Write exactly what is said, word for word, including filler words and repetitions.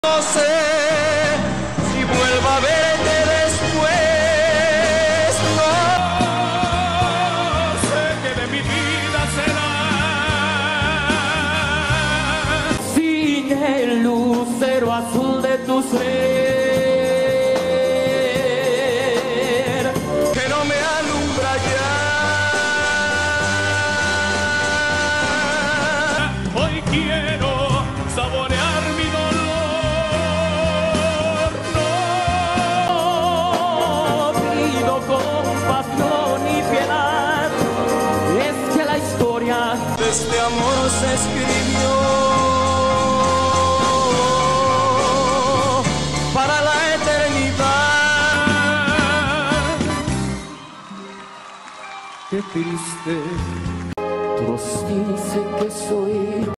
No sé si vuelvo a verte después. No sé qué de mi vida será sin el lucero azul de tu ser que no me alumbra ya. Hoy quiero saborear mi dolor. no pido compasión y piedad, es que la historia De este amor se escribió para la eternidad. qué triste. Todos dicen que soy